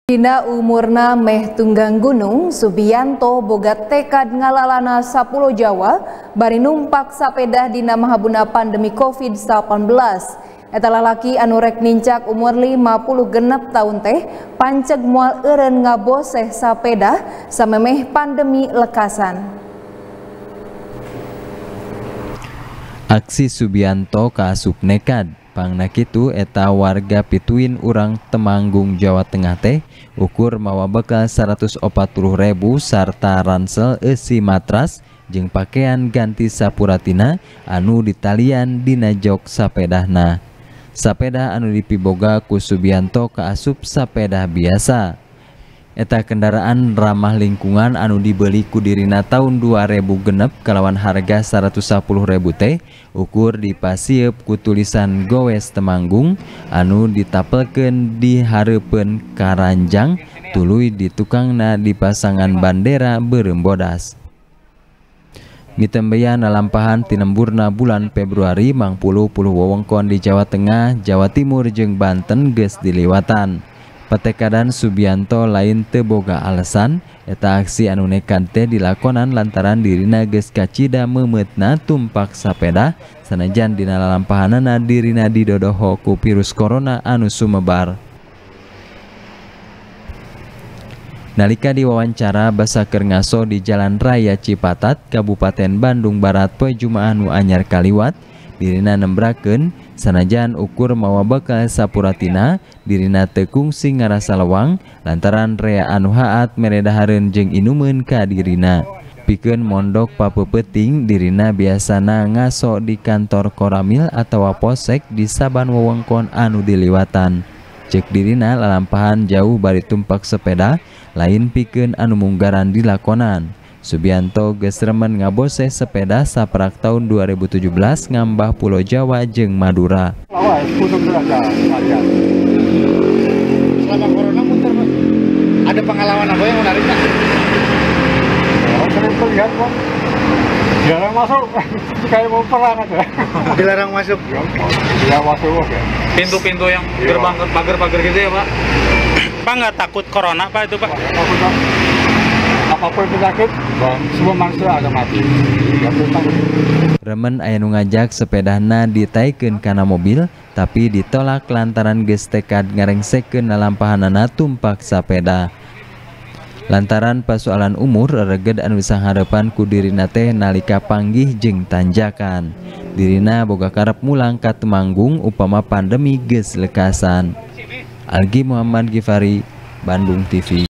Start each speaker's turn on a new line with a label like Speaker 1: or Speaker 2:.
Speaker 1: Dina umurna meh tunggang gunung, Subianto boga tekad ngalalana 10 Jawa bari numpak sapeda dina mahabuna pandemi COVID-19. Eta lalaki anu rek nincak umur 50 genep tahun teh panceg moal eureun ngaboseh sapeda samemeh pandemi lekasan.
Speaker 2: Aksi Subianto kaasup nekad. Pangna kitu eta warga Pituin urang Temanggung Jawa Tengah teh ukur mawa bekal 140.000 sarta ransel eusi matras jeung pakaian ganti sapuratina anu ditalian dina jok sapedahna. Sapeda anu dipiboga ku Subianto kaasup sapeda biasa. Eta kendaraan ramah lingkungan anu dibeli ku dirina tahun 2000 genep kalawan harga 110.000 teh ukur dipasieup ku tulisan Gowes Temanggung anu ditapelkeun di hareupeun karanjang tuluy di tukangna dipasangan bandera beureum bodas. Mitembeyan nalampahan tinemburna bulan Februari mangpuluh wewengkon di Jawa Tengah, Jawa Timur jeung Banten geus diliwatan. Petekadan Subianto lain teu boga alasan, eta aksi anu nekat teh dilakonan lantaran dirina geus kacida meumeutna tumpak sapeda sanajan dina lalampahanana dirina didodoho ku virus corona anu sumebar. Nalika diwawancara basa keur ngaso di Jalan Raya Cipatat, Kabupaten Bandung Barat poe Jumaah nu anyar kaliwat, dirina nembrakeun sanajan ukur mawa bekal sapuratina dirina teu kungsi ngarasa lewang lantaran rea anu haat meredahareun jeung inumeun ka dirina. Pikeun mondok papeupeting dirina biasana ngaso di kantor Koramil atawa posek di saban wewengkon anu diliwatan. Cek dirina lalampahan jauh bari tumpak sepeda lain pikeun anu munggaran dilakonan. Subianto geus remen ngaboseh sepeda saperak tahun 2017 ngambah Pulau Jawa jeung Madura.
Speaker 3: Selama corona muter, ada pengalaman apa yang menarik Pak?
Speaker 4: Sering terlihat Pak, dilarang masuk, kayak mau perang aja.
Speaker 3: Dilarang masuk?
Speaker 4: Ya masuk ya.
Speaker 3: Pintu-pintu yang gerbang pagar-pagar gitu ya Pak? Pak nggak takut corona Pak itu Pak?
Speaker 4: Takut Pak. Apapun penyakit, semua manusia akan mati.
Speaker 2: Remen aya nu ngajak sepedahna ditaikeun kana mobil tapi ditolak lantaran geus tekad ngarengsekeun lalampahanana tumpak sapeda. Lantaran persoalan umur reged anu sanghareupan ku dirina teh nalika panggih jeung tanjakan. Dirina boga karep mulang ka Temanggung upama pandemi geus lekasan. Algi Muhammad Gifari, Bandung TV.